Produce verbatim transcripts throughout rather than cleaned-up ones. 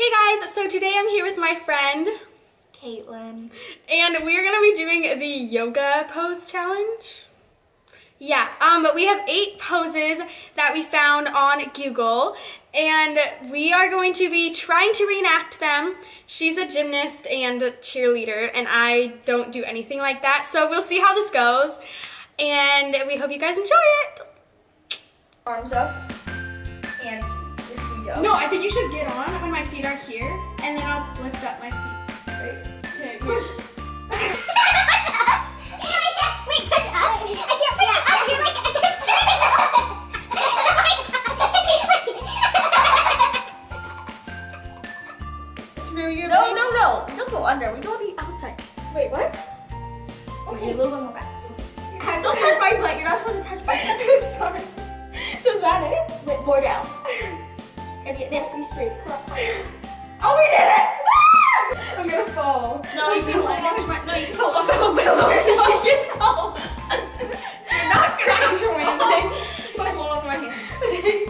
Hey guys, so today I'm here with my friend Katelyn, and we're gonna be doing the yoga pose challenge. Yeah, um, but we have eight poses that we found on Google, and we are going to be trying to reenact them. She's a gymnast and a cheerleader, and I don't do anything like that, so we'll see how this goes, and we hope you guys enjoy it. Arms up and your feet up. No, I think you should get on when my feet are here, and then I'll lift up my feet. Right? Okay, Push. here. Push up. Wait, push up. I can't push up. You're like against me. It's really good. No, no, no. Don't go under. We go on the outside. Wait, what? Okay, a little bit more back. Don't touch my butt. You're not supposed to touch my butt. Sorry. So is that it? Wait, more down. And you have to be straight across. Oh, we did it! I'm gonna fall. No, you can hold on to my. No, you can hold on to No. my. No. You're not gonna Crouch or anything. hold on to my hand. Okay.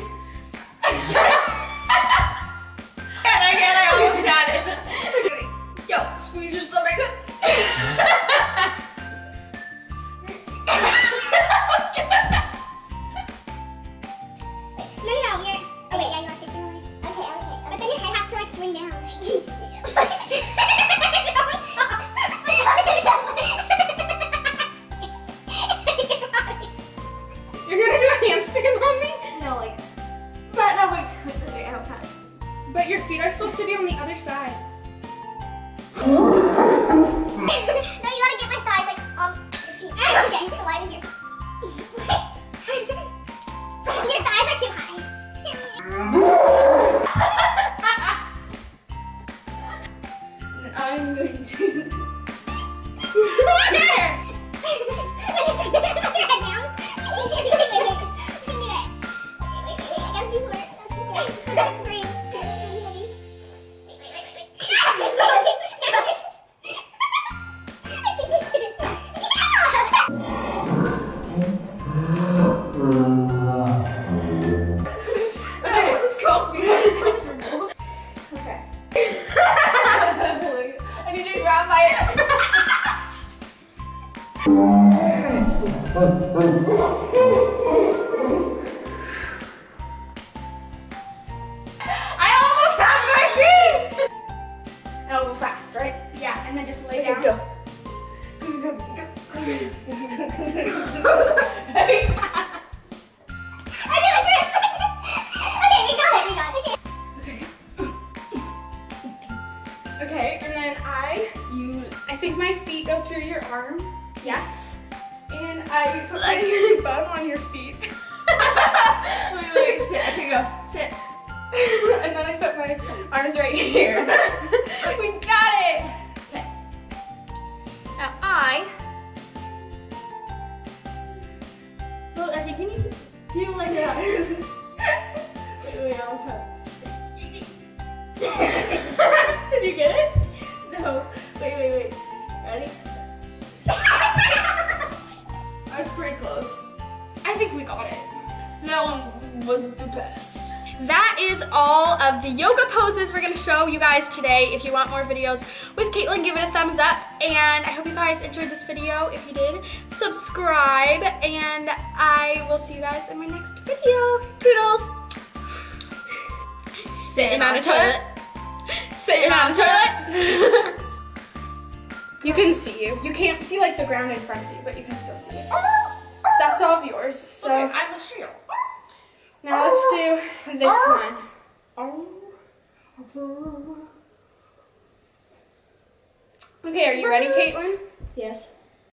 And again, I almost had it. Yo, squeeze your stomach. No, no, no, you're. Oh, wait, yeah, you are fixing the line. Okay, okay. But then your head has to, like, swing down. You're gonna do a handstand on me? No, like. But no, wait. Wait, wait, I don't have it. But your feet are supposed to be on the other side. No, you gotta get my thighs, like, um, your feet. Okay, so widen your. Your thighs are too high. I'm going to. Where? Put your head down. Wait, wait, wait. We can do it. Wait, wait, wait, wait. I gotta squeeze more. I gotta squeeze more. So that's green. Wait, wait, wait, wait, wait. Damn it. I think we did it. Okay, let's go. You guys comfortable. Okay. I need to grab my. I almost have my feet. And I'll go fast, right? Yeah, and then just lay Okay, down. go. Hey. I did it for a second. Okay, we got it. We got it. Okay. Okay, and then I, you, I think my feet go through your arms. Yes. And I put my bum on your feet. Wait, wait, wait, sit. Okay, go. Sit. And then I put my arms right here. We got it. Okay. Now I. Well, I think you need to do like that. Wait, wait, I almost had. Did you get it? No. Wait, wait, wait. Ready? I was pretty close. I think we got it. That one was the best. That is all of the yoga poses we're gonna show you guys today. If you want more videos with Katelyn, give it a thumbs up. And I hope you guys enjoyed this video. If you did, subscribe. And I will see you guys in my next video. Toodles. Sitting on a toilet. Sitting on a toilet. You can see you. You can't see like the ground in front of you, but you can still see it. That's all of yours. So Okay, I will show you. now let's do this one. Okay, are you ready, Katelyn? Yes.